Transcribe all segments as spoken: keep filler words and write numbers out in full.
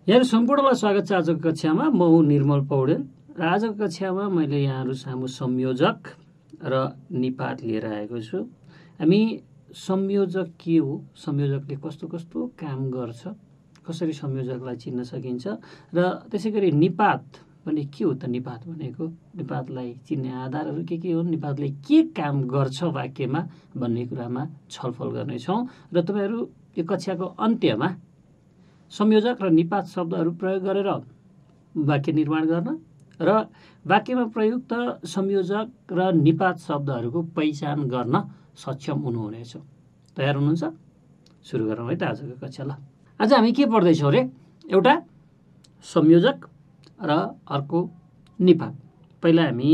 यहाँहरु सम्पूर्णलाई स्वागत छ आजको कक्षामा। म हुँ निर्मल पौडेल र आजको कक्षामा मैले यहाँहरु सामु संयोजक र निपात लिएर आएको छु। हामी संयोजक के हो, संयोजकले कस्तो कस्तो काम गर्छ, कसरी संयोजकलाई चिन्न सकिन्छ र त्यसैगरी निपात पनि के हो त। निपात भनेको निपातलाई चिन्ने आधारहरू के के हुन्, निपातले के काम गर्छ वाक्यमा भन्ने कुरामा छलफल गर्नेछौँ र तपाईहरु यो कक्षाको अन्त्यमा संयोजक र निपात शब्दहरू प्रयोग गरेर वाक्य निर्माण गर्न र वाक्यमा प्रयुक्त संयोजक र निपात शब्दहरूको पहिचान गर्न सक्षम हुनुहुनेछ। तयार हुनुहुन्छ? सुरु गरौँ है त आजको कक्षा। ल आज हामी के पढ्दैछौँ रे? एउटा संयोजक र अर्को निपात। पहिला हामी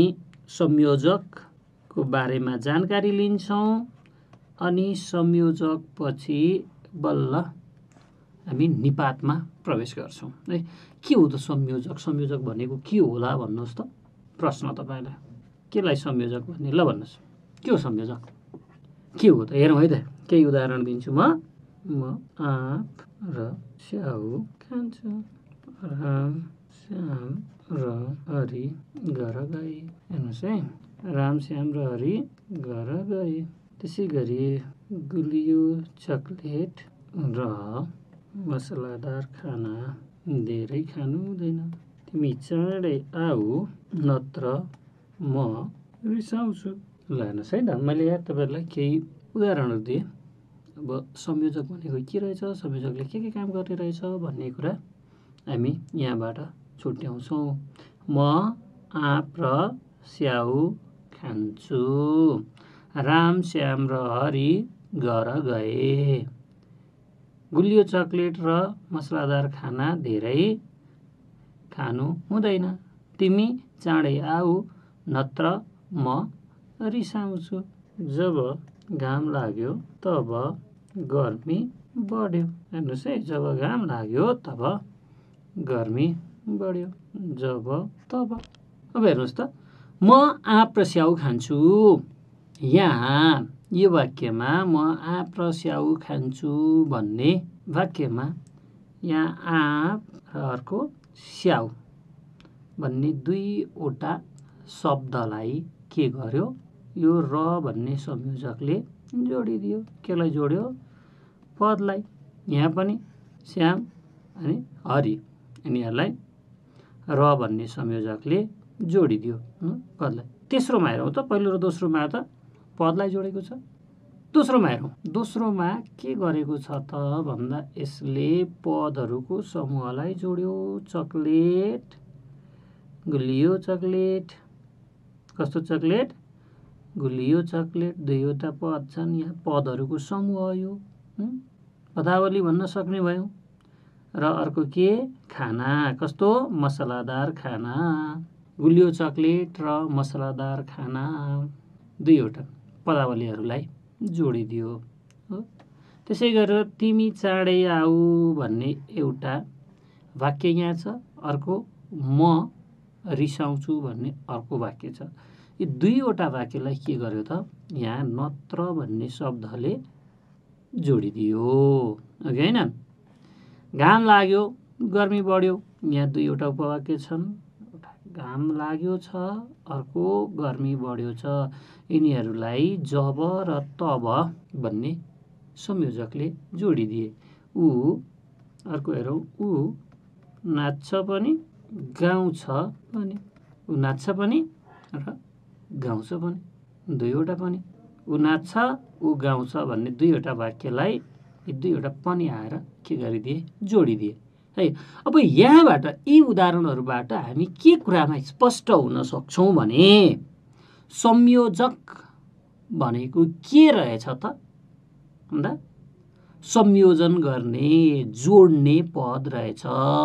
संयोजकको बारेमा जानकारी लिन्छौँ अनि संयोजक पछि बल्ल हामी निपातमा प्रवेश गर्छौँ है। के हो त संयोजक? संयोजक भनेको के होला भन्नुहोस् त। प्रश्न तपाईलाई केलाई संयोजक भन्ने? ल भन्नुहोस्, के हो संयोजक? के हो त? हेरौँ है त। केही उदाहरण दिन्छु म। म आँप र स्याउ खान्छु, राम श्याम र हरि घर गए। हेर्नुहोस् है, राम श्याम र हरि घर गए। त्यसै गरी गुलियो चकलेट र मसलादार खाना धेरै खानु हुँदैन। तिमी चाँडै आऊ नत्र म रिसाउँछु। ल हेर्नुहोस् है त, मैले यहाँ तपाईँहरूलाई केही उदाहरणहरू दिएँ। अब संयोजक भनेको के रहेछ, संयोजकले के के काम गर्ने रहेछ भन्ने कुरा हामी यहाँबाट छुट्याउँछौँ। म आँप र स्याउ खान्छु, राम श्याम र हरि घर गए। गुलियो चकलेट र मसलादार खाना धेरै खानु हुँदैन। तिमी चाँडै आऊ नत्र म रिसाउँछु। जब घाम लाग्यो तब गर्मी बढ्यो। हेर्नुहोस् है, जब घाम लाग्यो तब गर्मी बढ्यो। जब तब। अब हेर्नुहोस् त, म आँप र स्याउ खान्छु। यहाँ यो वाक्यमा म आँप र स्याउ खान्छु भन्ने वाक्यमा यहाँ आँप र अर्को स्याउ भन्ने दुईवटा शब्दलाई के गर्यो? यो र भन्ने संयोजकले जोडिदियो। केलाई जोड्यो? पदलाई। यहाँ पनि श्याम अनि हरि यिनीहरूलाई र भन्ने संयोजकले जोडिदियो पदलाई। तेस्रोमा हेरौँ त, पहिलो र दोस्रोमा त पदलाई जोडेको छ। दोस्रोमा हेरौँ, दोस्रोमा के गरेको छ त भन्दा यसले पदहरूको समूहलाई जोड्यो। चकलेट, गुलियो चकलेट। कस्तो चकलेट? गुलियो चकलेट। दुईवटा पद छन्, यहाँ पदहरूको समूह यो पदावली भन्न सक्ने भयौँ। र अर्को के? खाना। कस्तो? मसलादार खाना। गुलियो चकलेट र मसलादार खाना दुईवटा पदावलीहरूलाई जोडिदियो। त्यसै गरेर तिमी चाँडै आऊ भन्ने एउटा वाक्य यहाँ छ, अर्को म रिसाउँछु भन्ने अर्को वाक्य छ। यी दुईवटा वाक्यलाई के गर्यो त यहाँ नत्र भन्ने शब्दले जोडिदियो। अघि होइन? घाम लाग्यो, गर्मी बढ्यो। यहाँ दुईवटा उपवाक्य छन्, घाम लाग्यो छ, अर्को गर्मी बढ्यो छ। यिनीहरूलाई जब र तब भन्ने संयोजकले जोडिदिए। ऊ, अर्को हेरौँ, ऊ नाच्छ पनि गाउँछ पनि। ऊ नाच्छ पनि र गाउँछ पनि, दुईवटा पनि। ऊ नाच्छ, ऊ गाउँछ भन्ने दुईवटा वाक्यलाई यी दुईवटा पनि आएर के गरिदिए? जोडिदिए है। अब यहाँबाट यी उदाहरणहरूबाट हामी के कुरामा स्पष्ट हुन सक्छौँ भने संयोजक भनेको के रहेछ त भन्दा संयोजन गर्ने, जोड्ने पद रहेछ।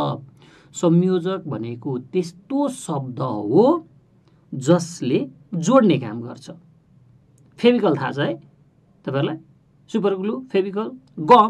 संयोजक भनेको त्यस्तो शब्द हो जसले जोड्ने काम गर्छ। फेभिकल थाहा छ है तपाईँहरूलाई? सुपर ग्लु, फेभिकल, गम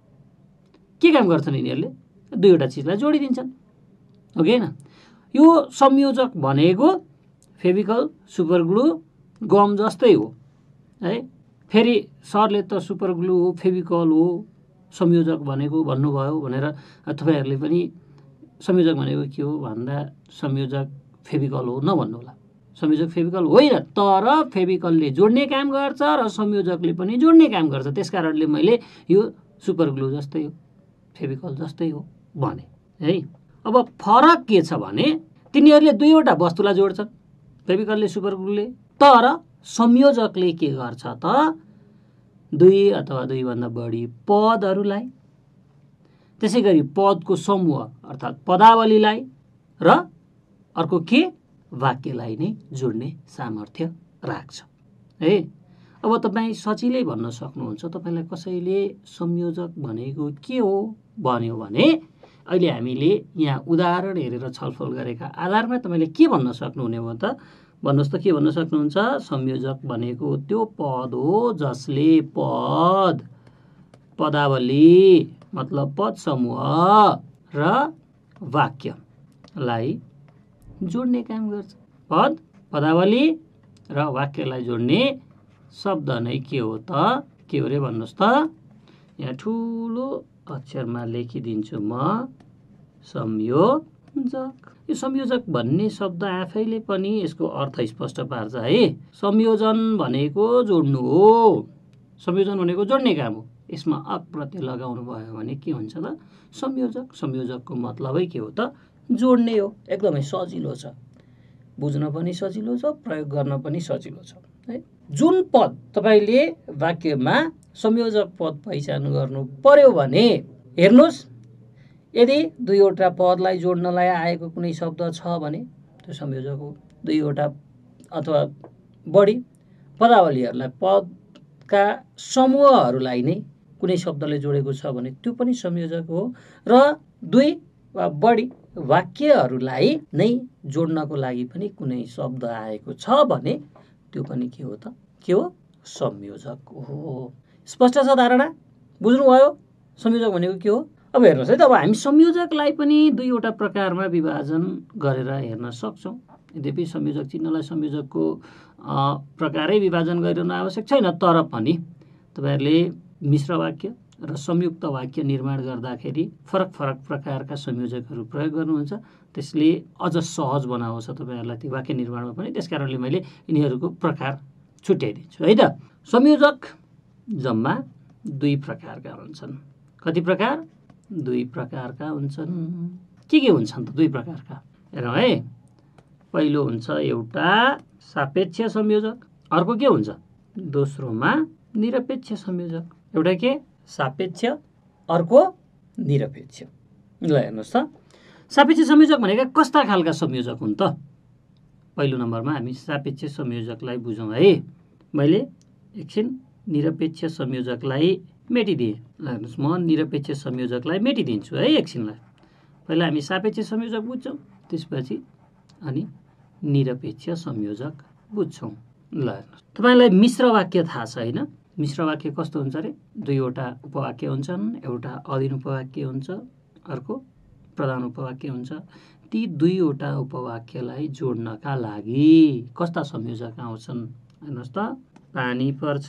के काम गर्छन्? यिनीहरूले दुईवटा चिजलाई जोडिदिन्छन्, हो कि होइन? यो संयोजक भनेको फेभिकल, सुपर ग्लु, गम जस्तै हो है। फेरि सरले त सुपर ग्लु हो, फेभिकल हो संयोजक भनेको भन्नुभयो भनेर तपाईँहरूले पनि संयोजक भनेको के हो भन्दा संयोजक फेभिकल हो नभन्नु होला। संयोजक फेभिकल होइन, तर फेभिकलले जोड्ने काम गर्छ र संयोजकले पनि जोड्ने काम गर्छ। त्यस कारणले मैले यो सुपर ग्लु जस्तै हो, फेभिकल जस्तै हो भने है। अब फरक के छ भने तिनीहरूले दुईवटा वस्तुलाई जोड्छन्, फेभिकलले सुपर ग्लुले, तर संयोजकले के गर्छ त दुई अथवा दुईभन्दा बढी पदहरूलाई, त्यसै गरी पदको समूह अर्थात् पदावलीलाई र अर्को के वाक्यलाई नै जोड्ने सामर्थ्य राख्छ है। अब तपाईँ सजिलै भन्न सक्नुहुन्छ, तपाईँलाई कसैले संयोजक भनेको के हो भन्यो भने अहिले हामीले यहाँ उदाहरण हेरेर छलफल गरेका आधारमा तपाईँले के भन्न सक्नुहुने हो त भन्नुहोस् त, के भन्न सक्नुहुन्छ? संयोजक भनेको त्यो पद हो जसले पद, पदावली मतलब पद समूह र वाक्यलाई जोड्ने काम गर्छ। पद, पदावली र वाक्यलाई जोड्ने शब्द नै के हो त? के हो रे भन्नुहोस् त? यहाँ ठुलो अक्षरमा लेखिदिन्छु म, संयोजक। यो संयोजक भन्ने शब्द आफैले पनि यसको अर्थ स्पष्ट पार्छ है। संयोजन भनेको जोड्नु हो, संयोजन भनेको जोड्ने काम हो। यसमा अक प्रत्यय लगाउनु भयो भने के हुन्छ त? संयोजक। संयोजकको मतलबै के हो त? जोड्ने हो। एकदमै सजिलो छ, बुझ्न पनि सजिलो छ, प्रयोग गर्न पनि सजिलो छ है। जुन पद तपाईँले वाक्यमा संयोजक पद पहिचान गर्नु पर्यो भने हेर्नुहोस्, यदि दुईवटा पदलाई जोड्नलाई आएको कुनै शब्द छ भने त्यो संयोजक हो। दुईवटा अथवा बढी पदावलीहरूलाई, पदका समूहहरूलाई नै कुनै शब्दले जोडेको छ भने त्यो पनि संयोजक हो। र दुई वा बढी वाक्यहरूलाई नै जोड्नको लागि पनि कुनै शब्द आएको छ भने त्यो पनि के हो त? के हो? संयोजक हो। स्पष्ट छ धारणा? बुझ्नुभयो संयोजक भनेको के हो? अब हेर्नुहोस् है त, अब हामी संयोजकलाई पनि दुईवटा प्रकारमा विभाजन गरेर हेर्न सक्छौँ। यद्यपि संयोजक चिन्हलाई संयोजकको प्रकारै विभाजन गरिरहनु आवश्यक छैन, तर पनि तपाईँहरूले मिश्र वाक्य र संयुक्त वाक्य निर्माण गर्दाखेरि फरक फरक प्रकारका संयोजकहरू प्रयोग गर्नुहुन्छ। त्यसले अझ सहज बनाउँछ तपाईँहरूलाई त्यो वाक्य निर्माणमा पनि। त्यस कारणले मैले यिनीहरूको प्रकार छुट्याइदिन्छु है त। संयोजक जम्मा दुई प्रकारका हुन्छन्। कति प्रकार? दुई प्रकारका हुन्छन्। के के हुन्छन् त दुई प्रकारका? हेरौँ है। पहिलो हुन्छ एउटा सापेक्ष संयोजक, अर्को के हुन्छ? दोस्रोमा निरपेक्ष संयोजक। एउटा के सापेक्ष, अर्को निरपेक्ष। ल हेर्नुहोस् त, सापेक्ष संयोजक भनेका कस्ता खालका संयोजक हुन् त? पहिलो नम्बरमा हामी सापेक्ष संयोजकलाई बुझौँ है। मैले एकछिन निरपेक्ष संयोजकलाई मेटिदिएँ। ल हेर्नुहोस्, म निरपेक्ष संयोजकलाई मेटिदिन्छु है एकछिनलाई। पहिला हामी सापेक्ष संयोजक बुझ्छौँ, त्यसपछि अनि निरपेक्ष संयोजक बुझ्छौँ। ल हेर्नुहोस्, तपाईँलाई मिश्र वाक्य थाहा छ होइन? मिश्र वाक्य कस्तो हुन्छ अरे? दुईवटा उपवाक्य हुन्छन्, एउटा अधीन उपवाक्य हुन्छ, अर्को प्रधान उपवाक्य हुन्छ। ती दुईवटा उपवाक्यलाई जोड्नका लागि कस्ता संयोजक आउँछन् हेर्नुहोस् त। पानी पर्छ,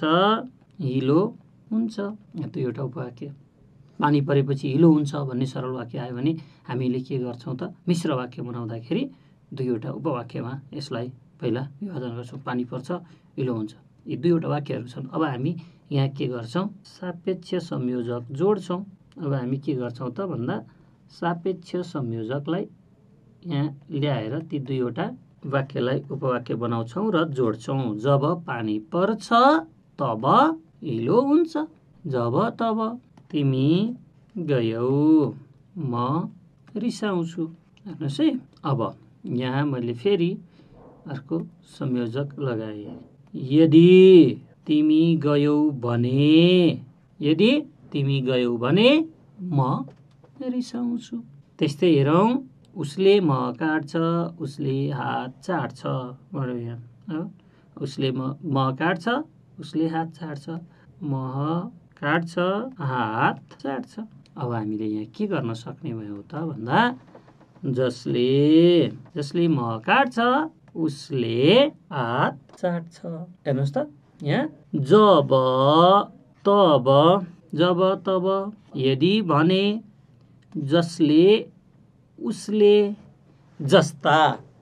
हिलो हुन्छ, दुईवटा उपवाक्य। पानी परेपछि हिलो हुन्छ भन्ने सरल वाक्य आयो भने हामीले के गर्छौँ त? मिश्र वाक्य बनाउँदाखेरि दुईवटा उपवाक्यमा यसलाई पहिला विभाजन गर्छौँ। पानी पर्छ, हिलो हुन्छ, यी दुईवटा वाक्यहरू छन्। अब हामी यहाँ के गर्छौँ? सापेक्ष संयोजक जोड्छौँ। अब हामी के गर्छौँ त भन्दा सापेक्ष संयोजकलाई यहाँ ल्याएर ती दुईवटा वाक्यलाई उपवाक्य बनाउँछौँ र जोड्छौँ। जब पानी पर्छ तब हिलो हुन्छ, जब तब तिमी गयौ म रिसाउँछु। हेर्नुहोस् है, अब यहाँ मैले फेरि अर्को संयोजक लगाएँ। यदि तिमी गयौ भने, यदि तिमी गयौ भने म रिसाउँछु। त्यस्तै हेरौँ, उसले म काट्छ, उसले हात चाट्छ। बडो यहाँ उसले म म काट्छ, उसले हात चाट्छ, म काट्छ, हात चाट्छ। अब हामीले यहाँ के गर्न सक्ने भयो त भन्दा जसले जसले म काट्छ उसले हात चाट्छ। हेर्नुहोस् त यहाँ जब तब, जब तब, यदि भने, जसले उसले जस्ता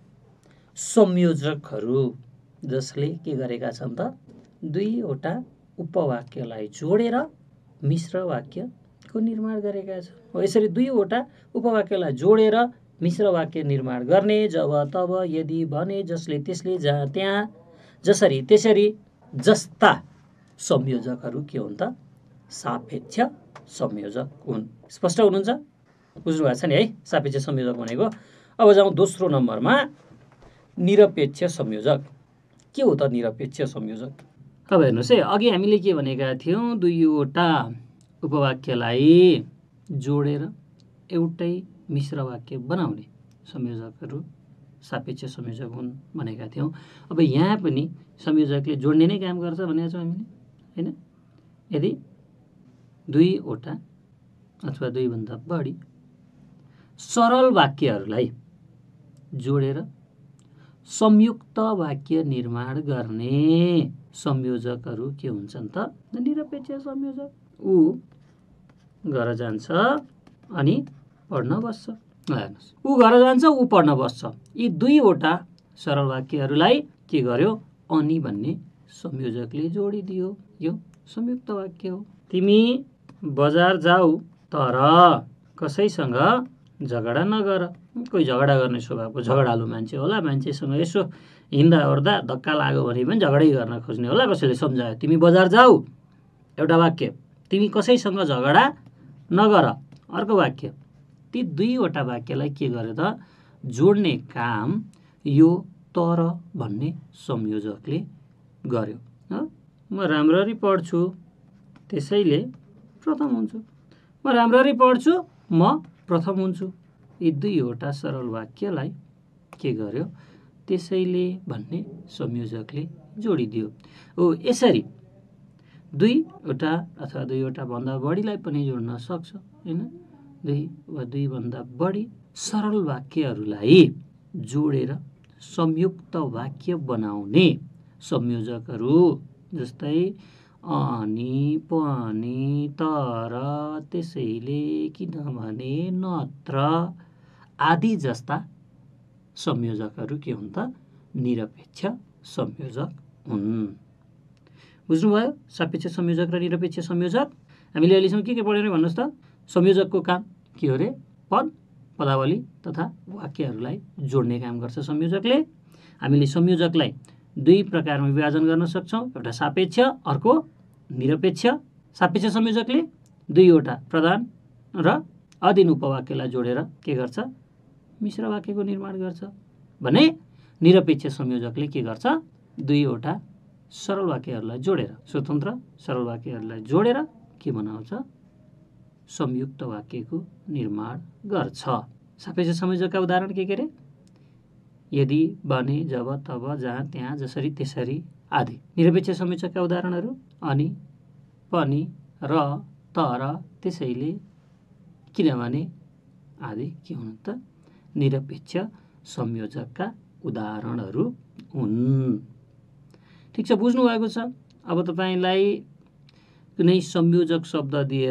संयोजकहरू जसले के गरेका छन् त दुईवटा उपवाक्यलाई जोडेर मिश्र वाक्यको निर्माण गरेका छन्। हो यसरी दुईवटा उपवाक्यलाई जोडेर मिश्र वाक्य निर्माण गर्ने जब तब यदि भने जसले त्यसले जहाँ त्यहाँ जसरी त्यसरी जस्ता संयोजकहरू के हुन् त सापेक्ष संयोजक हुन्। स्पष्ट हुनुहुन्छ? बुझ्नु भएको छ नि है सापेक्ष संयोजक भनेको। अब जाउँ दोस्रो नम्बरमा निरपेक्ष संयोजक। के हो त निरपेक्ष संयोजक? अब हेर्नुहोस् है अघि हामीले के भनेका थियौँ दुईवटा उपवाक्यलाई जोडेर एउटै मिश्र वाक्य बनाउने संयोजकहरू सापेक्ष संयोजक हुन् भनेका थियौँ। अब यहाँ पनि संयोजकले जोड्ने नै काम गर्छ भनेको छौँ हामीले हैन। यदि दुईवटा अथवा दुईभन्दा बढी सरल वाक्यहरूलाई जोडेर संयुक्त वाक्य निर्माण गर्ने संयोजकहरू के हुन्छन् त निरपेक्ष संयोजक। ऊ घर जान्छ अनि पढ्न बस्छ। हेर्नुहोस् ऊ घर जान्छ ऊ पढ्न बस्छ यी दुईवटा सरल वाक्यहरूलाई के गर्यो अनि भन्ने संयोजकले जोडिदियो। यो संयुक्त वाक्य हो। तिमी बजार जाऊ तर कसैसँग झगडा नगर। कोही झगडा गर्ने स्वभावको झगडालु मान्छे होला, मान्छेसँग यसो हिँड्दा ओर्दा धक्का लाग्यो भने पनि झगडै गर्न खोज्ने होला। कसैले सम्झायो तिमी बजार जाऊ एउटा वाक्य, तिमी कसैसँग झगडा नगर अर्को वाक्य। ती दुईवटा वाक्यलाई के गर्यो त जोड्ने काम यो तर भन्ने संयोजकले गर्यो। म राम्ररी पढ्छु त्यसैले प्रथम हुन्छु। म राम्ररी पढ्छु म प्रथम हुन्छु। यी दुईवटा सरल वाक्यलाई के गर्यो त्यसैले भन्ने संयोजकले जोडिदियो। हो यसरी दुईवटा अथवा दुईवटा भन्दा बढीलाई पनि जोड्न सक्छ हैन। दुई वा दुईभन्दा बढी सरल वाक्यहरूलाई जोडेर संयुक्त वाक्य बनाउने संयोजकहरू जस्तै अनि पनि तर त्यसैले किनभने नत्र आदि जस्ता संयोजकहरू के हुन् त निरपेक्ष संयोजक हुन्। बुझ्नुभयो सापेक्ष संयोजक र निरपेक्ष संयोजक। हामीले अहिलेसम्म के के पढ्यौँ रे भन्नुहोस् त। संयोजकको काम के हो रे पद पदावली तथा वाक्यहरूलाई जोड्ने काम गर्छ संयोजकले। हामीले संयोजकलाई दुई प्रकारमा विभाजन गर्न सक्छौँ, एउटा सापेक्ष अर्को निरपेक्ष। सापेक्ष संयोजकले दुईवटा प्रधान र अधीन उपवाक्यलाई जोडेर के गर्छ मिश्र वाक्यको निर्माण गर्छ भने निरपेक्ष संयोजकले के गर्छ दुईवटा सरल वाक्यहरूलाई जोडेर स्वतन्त्र सरल वाक्यहरूलाई जोडेर के बनाउँछ संयुक्त वाक्यको निर्माण गर्छ। सापेक्ष संयोजकका उदाहरण के के रे यदि भने जब तब जहाँ त्यहाँ जसरी त्यसरी आदि। निरपेक्ष संयोजकका उदाहरणहरू अनि पनि र तर त्यसैले किनभने आदि के हुन् त निरपेक्ष संयोजकका उदाहरणहरू हुन्। ठिक छ बुझ्नु भएको छ। अब तपाईलाई कुनै संयोजक शब्द दिएर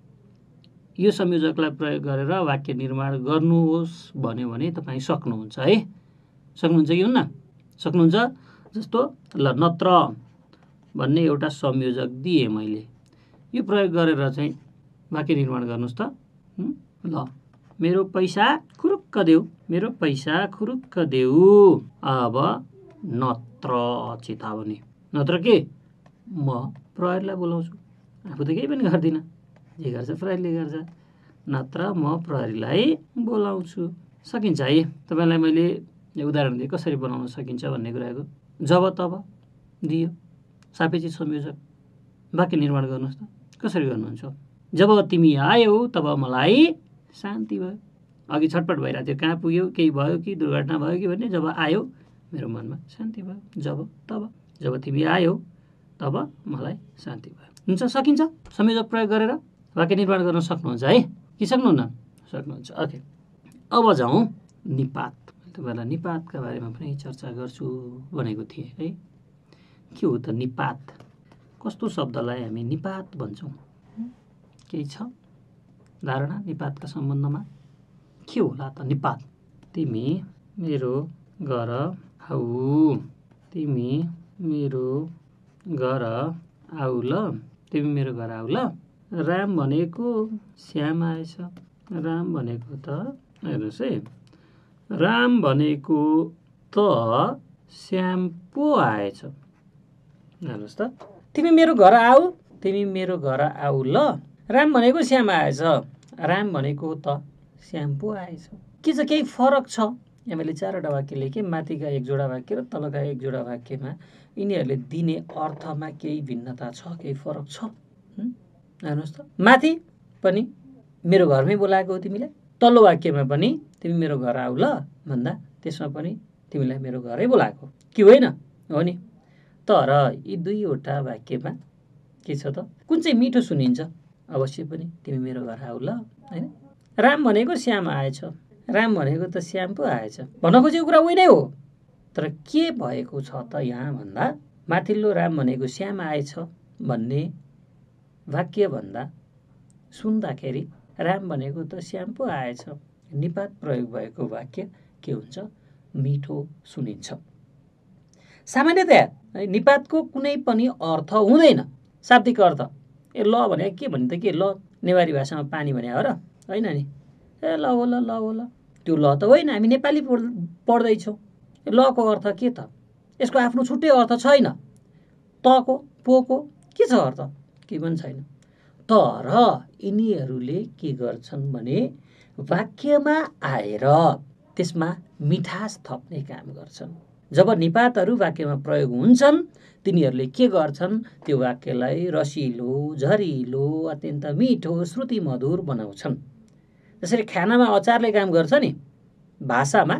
यो संयोजकलाई प्रयोग गरेर वाक्य निर्माण गर्नुहोस् भन्यो भने तपाईँ सक्नुहुन्छ है। सक्नुहुन्छ कि हुन्न? सक्नुहुन्छ। जस्तो ल नत्र भन्ने एउटा संयोजक दिएँ मैले, यो प्रयोग गरेर चाहिँ वाक्य निर्माण गर्नुहोस् त। ल मेरो पैसा खुरुक्क देऊ, मेरो पैसा खुरुक्क देऊ। अब नत्र चेतावनी, नत्र के म प्रहरीलाई बोलाउँछु। आफू त केही पनि गर्दिनँ, जे गर्छ प्रहरीले गर्छ। नत्र म प्रहरीलाई बोलाउँछु। सकिन्छ है। तपाईँलाई मैले यो उदाहरण दिएँ कसरी बनाउन सकिन्छ भन्ने कुराको। जब तब दियो सापेक्ष संयोजक। वाक्य निर्माण गर्नुहोस् त। कसरी गर्नुहुन्छ? जब तिमी आयौ तब मलाई शान्ति भयो। अघि छटपट भइरहेको थियो, कहाँ पुग्यो, केही भयो कि दुर्घटना भयो कि भन्ने। जब आयौ मेरो मनमा शान्ति भयो। जब तब जब तिमी आयौ तब मलाई शान्ति भयो। हुन्छ, सकिन्छ। संयोजक प्रयोग गरेर वाक्य निर्माण गर्न सक्नुहुन्छ है कि सक्नुहुन्न? सक्नुहुन्छ। ओके, अब जाउँ निपात। तपाईँलाई निपातका बारेमा पनि चर्चा गर्छु भनेको थिएँ है। के हो त निपात? कस्तो शब्दलाई हामी निपात भन्छौँ? केही छ धारणा निपातका सम्बन्धमा? के होला त निपात? तिमी मेरो घर आऊ, तिमी मेरो घर आऊ ल, तिमी मेरो घर आऊ ल। राम भनेको श्याम आएछ, राम भनेको त हेर्नुहोस् है, राम भनेको त श्याम पो आएछ। हेर्नुहोस् त, तिमी मेरो घर आऊ, तिमी मेरो घर आऊ ल। राम भनेको श्याम आएछ, राम भनेको त श्याम पो आएछ। के छ, केही फरक छ? यहाँ मैले चारवटा वाक्य लेखेँ, माथिका एक जोडा वाक्य र तलका एक जोडा वाक्यमा यिनीहरूले दिने अर्थमा केही भिन्नता छ, केही फरक छ। हेर्नुहोस् त, माथि पनि मेरो घरमै बोलाएको हो तिमीलाई, तल्लो वाक्यमा पनि तिमी मेरो घर आऊ ल भन्दा त्यसमा पनि तिमीलाई मेरो घरै बोलाएको कि होइन? हो नि। तर यी दुईवटा वाक्यमा के छ त, कुन चाहिँ मिठो सुनिन्छ? अवश्य पनि तिमी मेरो घर आऊ ल, होइन? राम भनेको श्याम आएछ, राम भनेको त श्याम पो आएछ भन्न खोजेको कुरा उही नै हो। तर के भएको छ त यहाँ भन्दा माथिल्लो राम भनेको श्याम आएछ भन्ने वाक्य भन्दा सुन्दाखेरि राम भनेको त श्याम पो आएछ निपात प्रयोग भएको वाक्य के हुन्छ? मिठो सुनिन्छ। सामान्यतया निपातको कुनै पनि अर्थ हुँदैन, शाब्दिक अर्थ। ए ल भने के भन्ने त के, ल नेवारी भाषामा पानी भने हो र, होइन नि? ए ल हो ल, ल हो ल, त्यो ल त होइन, हामी नेपाली पढ्दैछौँ। लको अर्थ के त? यसको आफ्नो छुट्टै अर्थ छैन। तको पोको के छ अर्थ? के पनि छैन। तर यिनीहरूले के गर्छन् भने वाक्यमा आएर त्यसमा मिठास थप्ने काम गर्छन्। जब निपातहरू वाक्यमा प्रयोग हुन्छन् तिनीहरूले के गर्छन्? त्यो वाक्यलाई रसिलो, झरिलो, अत्यन्त मिठो, श्रुति मधुर बनाउँछन्। जसरी खानामा अचारले काम गर्छ नि, भाषामा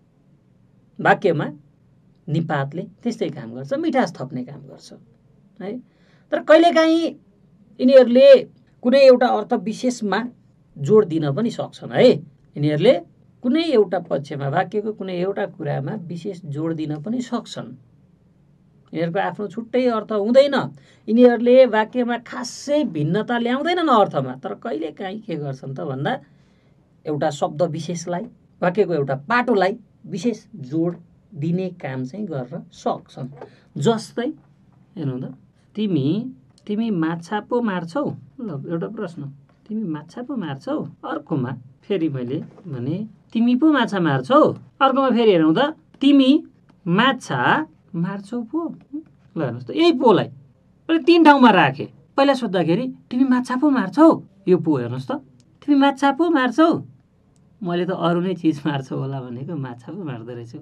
वाक्यमा निपातले त्यस्तै काम गर्छ, मिठास थप्ने काम गर्छ है। तर कहिलेकाहीँ यिनीहरूले कुनै एउटा अर्थ विशेषमा जोड दिन पनि सक्छन् है। यिनीहरूले कुनै एउटा पक्षमा वाक्यको कुनै एउटा कुरामा विशेष जोड दिन पनि सक्छन्। यिनीहरूको आफ्नो छुट्टै अर्थ हुँदैन। यिनीहरूले वाक्यमा खासै भिन्नता ल्याउँदैनन् अर्थमा, तर कहिलेकाहीँ के गर्छन् त भन्दा एउटा शब्द विशेषलाई, वाक्यको एउटा पाटोलाई विशेष जोड दिने काम चाहिँ गर्न सक्छन्। जस्तै हेर्नु त, तिमी तिमी माछा पो मार्छौ। ल एउटा प्रश्न, तिमी माछा पो मार्छौ। अर्कोमा फेरि मैले भने तिमी पो माछा मार्छौ। अर्कोमा फेरि हेरौँ त, तिमी माछा मार्छौ पो। ल हेर्नुहोस् त, यही पोलाई मैले तिन ठाउँमा राखेँ। पहिला सोद्धाखेरि तिमी माछा पो मार्छौ, यो पो हेर्नुहोस् त, तिमी माछा पो मार्छौ। मैले त अरू नै चिज मार्छौ होला भनेको माछा पो मार्दो रहेछौ।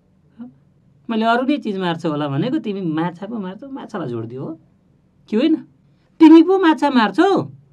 मैले अरू नै चिज मार्छौ होला भनेको तिमी माछा पो मार्छौ, माछालाई जोडिदियो हो कि होइन? तिमी पो माछा मार्छौ,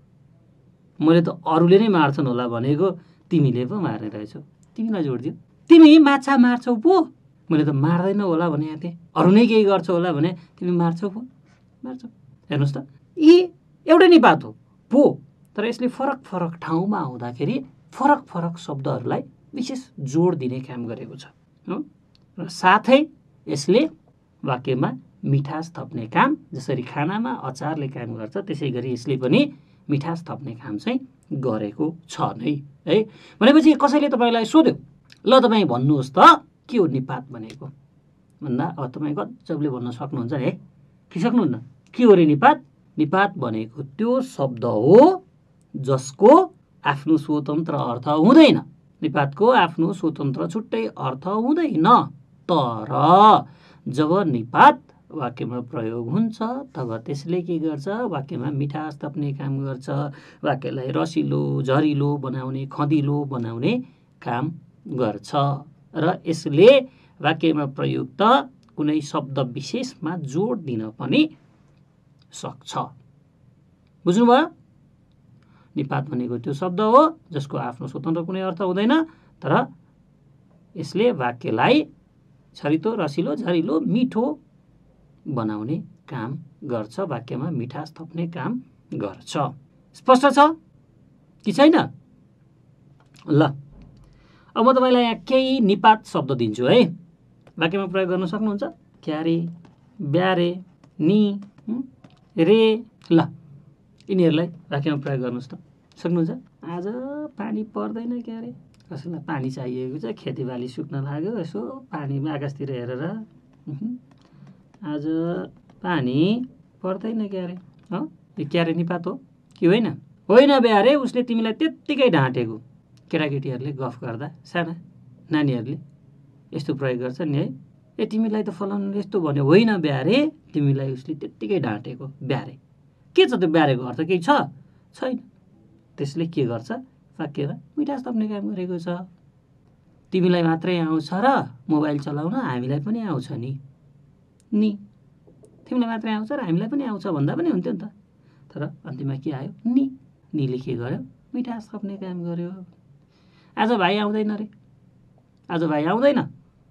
मैले त अरूले नै मार्छन् होला भनेको तिमीले पो मार्ने रहेछौ, तिमीलाई जोडिदियो। तिमी माछा मार्छौ पो, मैले त मार्दैन होला भने थिएँ, अरू नै केही गर्छौ होला भने तिमी मार्छौ पो, मार्छौ। हेर्नुहोस् त, यी एउटै निपात हो पो, तर यसले फरक फरक ठाउँमा आउँदाखेरि फरक फरक शब्दहरूलाई विशेष जोड दिने काम गरेको छ र साथै यसले वाक्यमा मिठास थप्ने काम, जसरी खानामा अचारले काम गर्छ त्यसै गरी यसले पनि मिठास थप्ने काम चाहिँ गरेको छ नै है। भनेपछि कसैले तपाईँलाई सोध्यो, ल तपाईँ भन्नुहोस् त के हो निपात भनेको भन्दा अब तपाईँ गजबले भन्न सक्नुहुन्छ है कि सक्नुहुन्न? के हो रे निपात? निपात भनेको त्यो शब्द हो जसको आफ्नो स्वतन्त्र अर्थ हुँदैन। निपातको आफ्नो स्वतन्त्र छुट्टै अर्थ हुँदैन। तर जब निपात वाक्यमा प्रयोग हुन्छ तब त्यसले के गर्छ? वाक्यमा मिठास थप्ने काम गर्छ, वाक्यलाई रसिलो, झरिलो बनाउने, खँदिलो बनाउने काम गर्छ र यसले वाक्यमा प्रयुक्त कुनै शब्द विशेषमा जोड दिन पनि सक्छ। बुझ्नुभयो? निपात भनेको त्यो शब्द हो जसको आफ्नो स्वतन्त्र कुनै अर्थ हुँदैन, तर यसले वाक्यलाई छरितो, रसिलो, झरिलो, मिठो बनाउने काम गर्छ, वाक्यमा मिठास थप्ने काम गर्छ। स्पष्ट छ कि छैन? ल अब म तपाईँलाई यहाँ केही निपात शब्द दिन्छु है, वाक्यमा प्रयोग गर्न सक्नुहुन्छ। क्यारे, ब्यारे, नि, रे, ल यिनीहरूलाई वाक्यमा प्रयोग गर्नुहोस् त। सक्नुहुन्छ? आज पानी पर्दैन क्यारे, कसैलाई पानी चाहिएको छ, खेतीबाली सुक्न लाग्यो, यसो पानीमा आकाशतिर हेरेर आज पानी पर्दैन क्यारे, हो यो क्यारे निपात हो कि होइन? होइन बे अरे उसले तिमीलाई त्यत्तिकै ढाँटेको। केटाकेटीहरूले गफ गर्दा साना नानीहरूले यस्तो प्रयोग गर्छ नि है, ए तिमीलाई त फलाउनुले यस्तो भन्यो। होइन ब्यारे, तिमीलाई उसले त्यत्तिकै ढाँटेको ब्यारे। के छ त्यो ब्यारेको अर्थ? केही छ? छैन। त्यसले के गर्छ? वाक्यमा मिठास थप्ने काम गरेको छ। तिमीलाई मात्रै आउँछ र मोबाइल चलाउन, हामीलाई पनि आउँछ नि नि तिमीलाई मात्रै आउँछ र हामीलाई पनि आउँछ भन्दा पनि हुन्थ्यो नि त। तर अन्तिममा के आयो? नि निले के गर्यो? मिठास थप्ने काम गर्यो। आज भाइ आउँदैन रे, आज भाइ आउँदैन,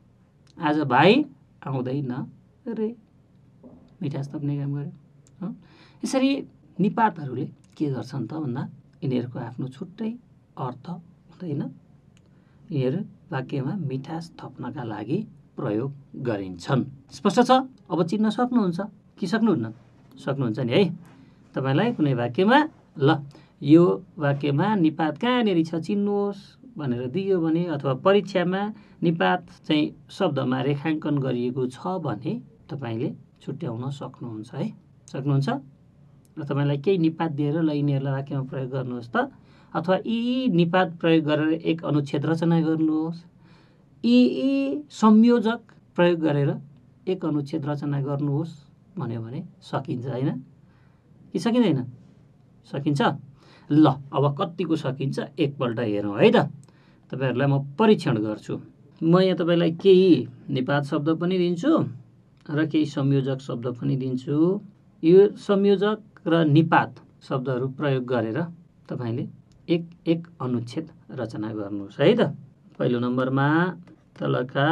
आज भाइ आउँदैन रे, मिठास थप्ने काम गर्यो। यसरी निपातहरूले के गर्छन् त भन्दा यिनीहरूको आफ्नो छुट्टै अर्थ हुँदैन, यिनीहरू वाक्यमा मिठास थप्नका लागि प्रयोग गरिन्छन्। स्पष्ट छ? अब चिन्न सक्नुहुन्छ कि सक्नुहुन्न? सक्नुहुन्छ नि है। तपाईँलाई कुनै वाक्यमा ल यो वाक्यमा निपात कहाँनिर छ चिन्नुहोस् भनेर दियो भने, अथवा परीक्षामा निपात चाहिँ शब्दमा रेखाङ्कन गरिएको छ भने तपाईँले छुट्याउन सक्नुहुन्छ है। सक्नुहुन्छ? र तपाईँलाई केही निपात दिएर ल यिनीहरूलाई वाक्यमा प्रयोग गर्नुहोस् त, अथवा यी निपात प्रयोग गरेर एक अनुच्छेद रचना गर्नुहोस्, यी यी संयोजक प्रयोग गरेर एक अनुच्छेद रचना गर्नुहोस् भन्यो भने सकिन्छ होइन कि सकिँदैन? सकिन्छ। ल अब कतिको सकिन्छ एकपल्ट हेरौँ है त। तपाईँहरूलाई म परीक्षण गर्छु। म यहाँ तपाईँलाई केही निपात शब्द पनि दिन्छु र केही संयोजक शब्द पनि दिन्छु। यो संयोजक र निपात शब्दहरू प्रयोग गरेर तपाईँले एक एक अनुच्छेद रचना गर्नुहोस् है त। पहिलो नम्बरमा तलका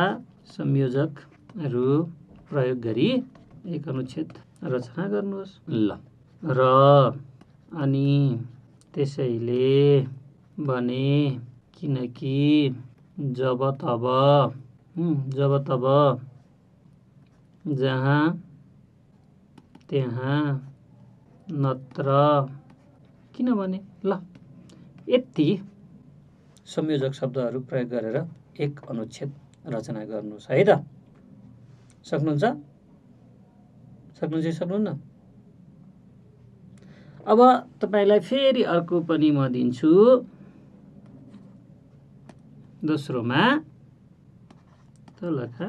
संयोजकहरू प्रयोग गरी एक अनुच्छेद रचना गर्नुहोस्। ल र अनि त्यसैले भने किनकि जब तब जब तब जहाँ त्यहाँ नत्र किनभने। ल यति संयोजक शब्दहरू प्रयोग गरेर एक अनुच्छेद रचना गर्नुहोस् है त। सक्नुहुन्छ? सक्नुहुन्छ सक्नुहुन्न? अब तपाईँलाई फेरि अर्को पनि म दिन्छु। दोस्रोमा तलका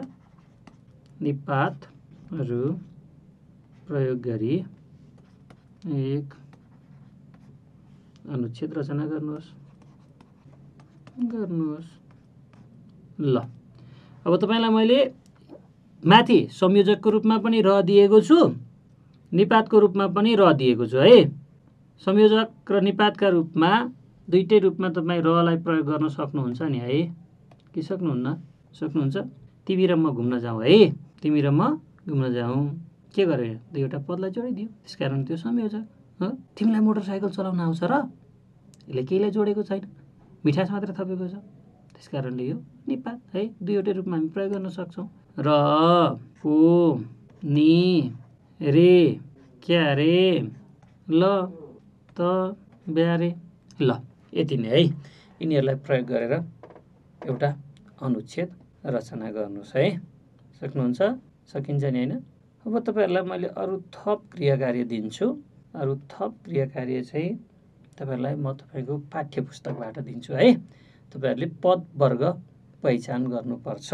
निपातहरू प्रयोग गरी एक अनुच्छेद रचना गर्नुहोस् गर्नुहोस् ल अब तपाईँलाई मैले माथि संयोजकको रूपमा पनि र दिएको छु, निपातको रूपमा पनि र दिएको छु है। संयोजक र निपातका रूपमा दुईटै रूपमा तपाईँ रलाई प्रयोग गर्न सक्नुहुन्छ नि है कि सक्नुहुन्न? सक्नुहुन्छ। तिमी र म घुम्न जाउँ है, तिमी र म घुम्न जाउँ। के गरे? दुईवटा पदलाई जोडिदियो, त्यसकारण त्यो संयोजक हो। तिमीलाई मोटरसाइकल चलाउन आउँछ र? यसले केहीलाई जोडेको छैन, मिठास मात्र थपेको छ, त्यसकारणले यो निपात है। दुईवटै रूपमा हामी प्रयोग गर्न सक्छौँ। र पो नि रे क्यारे ल त ब्यारे। ल यति नै है। यिनीहरूलाई प्रयोग गरेर एउटा अनुच्छेद रचना गर्नुहोस् है। सक्नुहुन्छ? सकिन्छ नि होइन? अब तपाईँहरूलाई मैले अरू थप क्रियाकार्य दिन्छु। अरू थप क्रियाकार्य चाहिँ तपाईँहरूलाई म तपाईँको पाठ्य पुस्तकबाट दिन्छु है। तपाईँहरूले पद वर्ग पहिचान गर्नुपर्छ।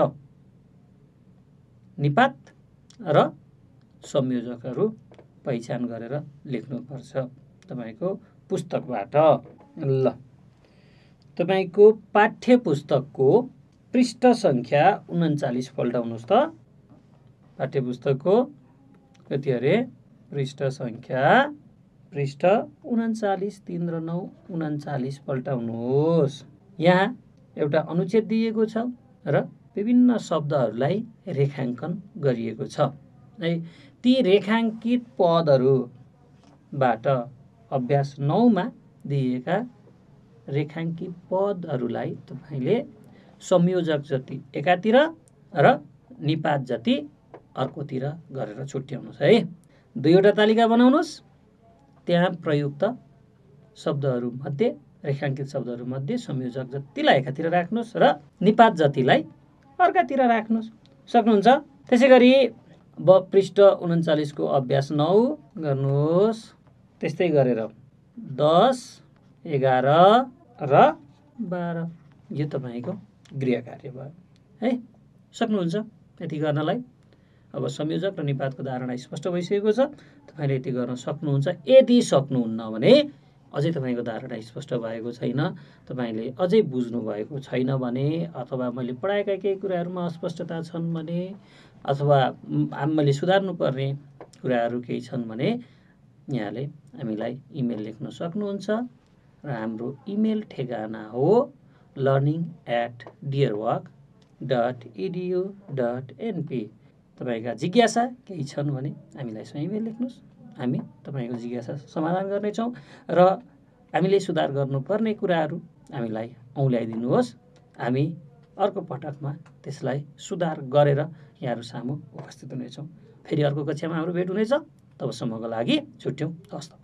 निपात र संयोजकहरू पहिचान गरेर लेख्नुपर्छ तपाईँको पुस्तकबाट। ल तपाईँको पाठ्य पुस्तकको पृष्ठ सङ्ख्या उन्चालिस पल्टाउनुहोस् त। पाठ्य पुस्तकको कति अरे? पृष्ठ सङ्ख्या पृष्ठ उन्चालिस, तिन र नौ उन्चालिस पल्टाउनुहोस्। यहाँ एउटा अनुच्छेद दिएको छ र विभिन्न शब्दहरूलाई रेखाङ्कन गरिएको छ है। ती रेखाङ्कित पदहरूबाट अभ्यास नौमा दिएका रेखाङ्कित पदहरूलाई तपाईँले संयोजक जति एकातिर र निपात जति अर्कोतिर गरेर छुट्याउनुहोस् है। दुईवटा तालिका बनाउनुहोस्। त्यहाँ प्रयुक्त शब्दहरूमध्ये रेखाङ्कित शब्दहरूमध्ये संयोजक जतिलाई एकातिर राख्नुहोस् र निपात जतिलाई अर्कातिर राख्नुहोस्। सक्नुहुन्छ? त्यसै गरी अब पृष्ठ उन्चालिसको अभ्यास नौ गर्नुहोस्। त्यस्तै गरेर दस एघार र बाह्र यो तपाईँको गृह कार्य भयो है। सक्नुहुन्छ यति गर्नलाई? अब संयोजक र निपातको धारणा स्पष्ट भइसकेको छ। तपाईँले यति गर्न सक्नुहुन्छ। यदि सक्नुहुन्न भने अझै तपाईँको धारणा स्पष्ट भएको छैन, तपाईँले अझै बुझ्नु भएको छैन भने, अथवा मैले पढाएका केही कुराहरूमा अस्पष्टता छन् भने, अथवा मैले सुधार्नुपर्ने कुराहरू केही छन् भने यहाँले हामीलाई इमेल लेख्न सक्नुहुन्छ र हाम्रो इमेल ठेगाना हो learning at Deerwalk dot edu dot NP. तपाईँका जिज्ञासा केही छन् भने हामीलाई स्वयं इमेल लेख्नुहोस्। हामी तपाईँको जिज्ञासा समाधान गर्नेछौँ र हामीले सुधार गर्नुपर्ने कुराहरू हामीलाई औल्याइदिनुहोस्। हामी अर्को पटकमा त्यसलाई सुधार गरेर यहाँहरू सामु उपस्थित हुनेछौँ। फेरि अर्को कक्षामा हाम्रो भेट हुनेछ। तबसम्मको लागि छुट्यौँ। हवस् त।